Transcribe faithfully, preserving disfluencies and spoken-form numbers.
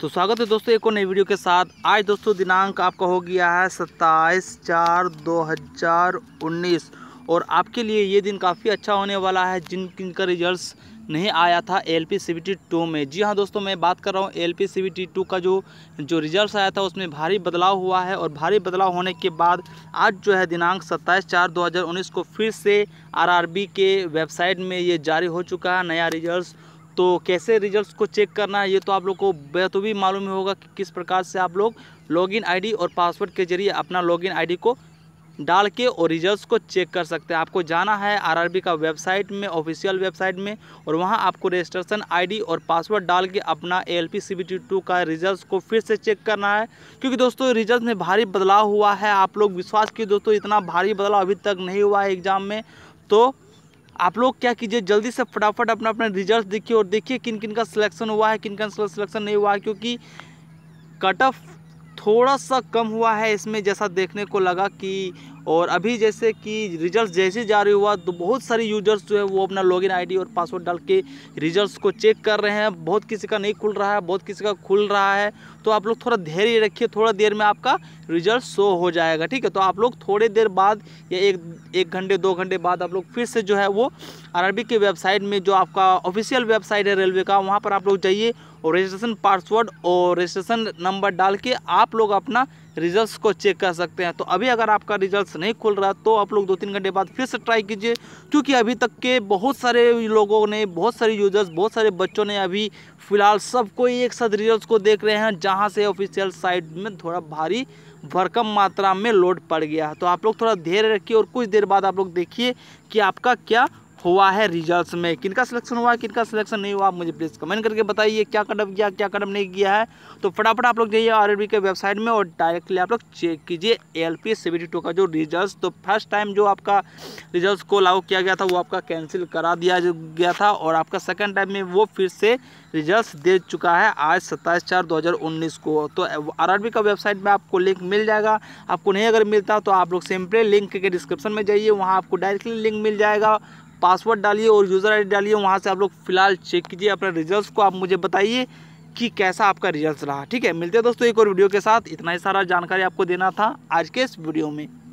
तो स्वागत है दोस्तों एक और नई वीडियो के साथ। आज दोस्तों दिनांक आपका हो गया है सत्ताईस चार दो हज़ार उन्नीस और आपके लिए ये दिन काफ़ी अच्छा होने वाला है जिन किन का रिजल्ट्स नहीं आया था L P C B T two में। जी हाँ दोस्तों, मैं बात कर रहा हूँ L P C B T two का जो जो रिजल्ट्स आया था उसमें भारी बदलाव हुआ है। और भारी बदलाव होने के बाद आज जो है दिनांक सत्ताईस चार दो हज़ार उन्नीस को फिर से आर आर बी के वेबसाइट में ये जारी हो चुका है नया रिजल्ट्स। तो कैसे रिजल्ट्स को चेक करना है ये तो आप लोग को बेहतुबी मालूम होगा कि किस प्रकार से आप लोग लॉगिन आईडी और पासवर्ड के जरिए अपना लॉगिन आईडी को डाल के और रिजल्ट्स को चेक कर सकते हैं। आपको जाना है आरआरबी का वेबसाइट में, ऑफिशियल वेबसाइट में, और वहां आपको रजिस्ट्रेशन आईडी और पासवर्ड डाल के अपना L P C B T two का रिजल्ट्स को फिर से चेक करना है। क्योंकि दोस्तों रिजल्ट में भारी बदलाव हुआ है। आप लोग विश्वास कीजिए दोस्तों, इतना भारी बदलाव अभी तक नहीं हुआ है एग्ज़ाम में। तो आप लोग क्या कीजिए, जल्दी से फटाफट अपना अपना रिजल्ट देखिए और देखिए किन किन का सिलेक्शन हुआ है, किन किन का सिलेक्शन नहीं हुआ है। क्योंकि कट ऑफ थोड़ा सा कम हुआ है इसमें जैसा देखने को लगा कि, और अभी जैसे कि रिजल्ट जैसे जारी हुआ तो बहुत सारे यूजर्स जो है वो अपना लॉगिन आईडी और पासवर्ड डाल के रिजल्ट्स को चेक कर रहे हैं। बहुत किसी का नहीं खुल रहा है, बहुत किसी का खुल रहा है। तो आप लोग थोड़ा धैर्य रखिए, थोड़ा देर में आपका रिजल्ट शो हो जाएगा, ठीक है। तो आप लोग थोड़े देर बाद या एक एक घंटे दो घंटे बाद आप लोग फिर से जो है वो आरआरबी के वेबसाइट में, जो आपका ऑफिशियल वेबसाइट है रेलवे का, वहाँ पर आप लोग जाइए और रजिस्ट्रेशन पासवर्ड और रजिस्ट्रेशन नंबर डाल के आप लोग अपना रिजल्ट्स को चेक कर सकते हैं। तो अभी अगर आपका रिजल्ट्स नहीं खुल रहा तो आप लोग दो तीन घंटे बाद फिर से ट्राई कीजिए। क्योंकि अभी तक के बहुत सारे लोगों ने, बहुत सारे यूजर्स, बहुत सारे बच्चों ने अभी फ़िलहाल सब कोई एक साथ रिजल्ट्स को देख रहे हैं, जहां से ऑफिशियल साइट में थोड़ा भारी भरकम मात्रा में लोड पड़ गया है। तो आप लोग थोड़ा धैर्य रखिए और कुछ देर बाद आप लोग देखिए कि आपका क्या हुआ है रिजल्ट्स में, किनका सिलेक्शन हुआ है, किनका सिलेक्शन नहीं हुआ। आप मुझे प्लीज़ कमेंट करके बताइए क्या कदम किया, क्या कदम नहीं किया है। तो फटाफट आप लोग जाइए आरआरबी के वेबसाइट में और डायरेक्टली आप लोग चेक कीजिए L P C B T two का जो रिजल्ट्स। तो फर्स्ट टाइम जो आपका रिजल्ट्स को लागू किया गया था वो आपका कैंसिल करा दिया गया था, और आपका सेकेंड टाइम में वो फिर से रिजल्ट्स दे चुका है आज सत्ताईस चार दो हज़ार उन्नीस को। तो आरआरबी का वेबसाइट में आपको लिंक मिल जाएगा। आपको नहीं अगर मिलता तो आप लोग सिंपली लिंक के डिस्क्रिप्शन में जाइए, वहाँ आपको डायरेक्टली लिंक मिल जाएगा। पासवर्ड डालिए और यूज़र आईडी डालिए, वहाँ से आप लोग फिलहाल चेक कीजिए अपने रिजल्ट्स को। आप मुझे बताइए कि कैसा आपका रिजल्ट रहा, ठीक है। मिलते हैं दोस्तों एक और वीडियो के साथ। इतना ही सारा जानकारी आपको देना था आज के इस वीडियो में।